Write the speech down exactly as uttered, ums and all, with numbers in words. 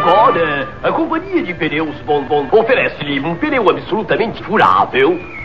Ford, a companhia de pneus Von Von oferece-lhe um pneu absolutamente furável